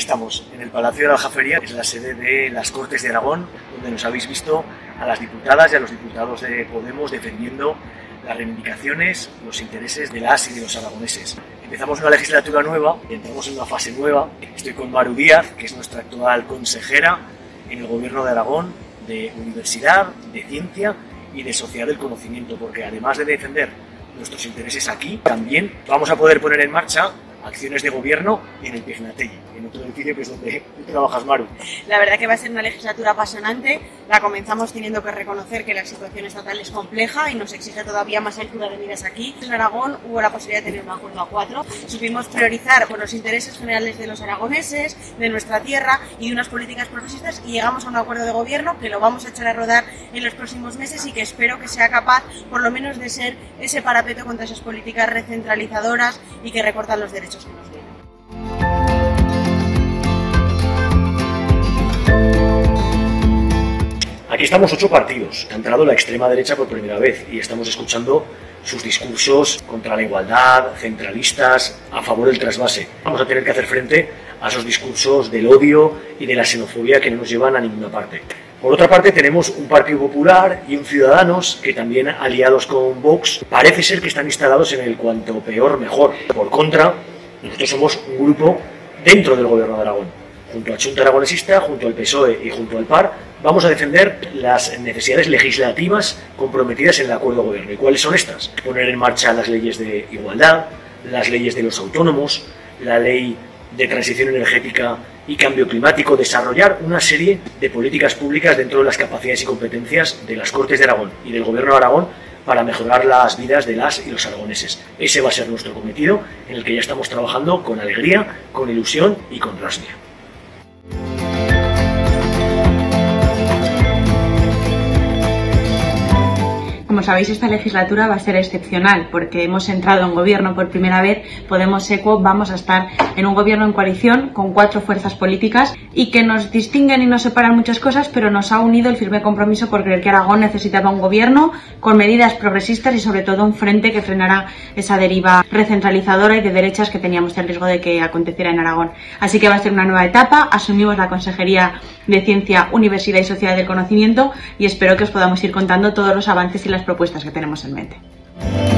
estamos, en el Palacio de la Aljafería, que es la sede de las Cortes de Aragón, donde nos habéis visto a las diputadas y a los diputados de Podemos defendiendo las reivindicaciones, los intereses de las y de los aragoneses. Empezamos una legislatura nueva, entramos en una fase nueva. Estoy con Maru Díaz, que es nuestra actual consejera en el Gobierno de Aragón, de Universidad, de Ciencia y de Sociedad del Conocimiento, porque además de defender nuestros intereses aquí, también vamos a poder poner en marcha acciones de gobierno en el Pijnategui, en otro edificio que es donde tú trabajas, Maru. La verdad que va a ser una legislatura apasionante. La comenzamos teniendo que reconocer que la situación estatal es compleja y nos exige todavía más altura de miras aquí. En Aragón hubo la posibilidad de tener un acuerdo a 4. Supimos priorizar por los intereses generales de los aragoneses, de nuestra tierra y de unas políticas progresistas, y llegamos a un acuerdo de gobierno que lo vamos a echar a rodar en los próximos meses y que espero que sea capaz por lo menos de ser ese parapeto contra esas políticas recentralizadoras y que recortan los derechos que nos vienen. Aquí estamos 8 partidos. Ha entrado la extrema derecha por primera vez y estamos escuchando sus discursos contra la igualdad, centralistas, a favor del trasvase. Vamos a tener que hacer frente a esos discursos del odio y de la xenofobia que no nos llevan a ninguna parte. Por otra parte, tenemos un Partido Popular y un Ciudadanos que también, aliados con Vox, parece ser que están instalados en el cuanto peor mejor. Por contra, nosotros somos un grupo dentro del Gobierno de Aragón. Junto a Xunta Aragonesista, junto al PSOE y junto al PAR, vamos a defender las necesidades legislativas comprometidas en el acuerdo de gobierno. ¿Y cuáles son estas? Poner en marcha las leyes de igualdad, las leyes de los autónomos, la ley de transición energética y cambio climático, desarrollar una serie de políticas públicas dentro de las capacidades y competencias de las Cortes de Aragón y del Gobierno de Aragón para mejorar las vidas de las y los aragoneses. Ese va a ser nuestro cometido, en el que ya estamos trabajando con alegría, con ilusión y con rasnia. Como sabéis, esta legislatura va a ser excepcional porque hemos entrado en gobierno por primera vez. Podemos ECO vamos a estar en un gobierno en coalición con 4 fuerzas políticas y que nos distinguen y nos separan muchas cosas, pero nos ha unido el firme compromiso por creer que Aragón necesitaba un gobierno con medidas progresistas y sobre todo un frente que frenara esa deriva recentralizadora y de derechas que teníamos el riesgo de que aconteciera en Aragón. Así que va a ser una nueva etapa. Asumimos la Consejería de Ciencia, Universidad y Sociedad del Conocimiento y espero que os podamos ir contando todos los avances y las propuestas que tenemos en mente.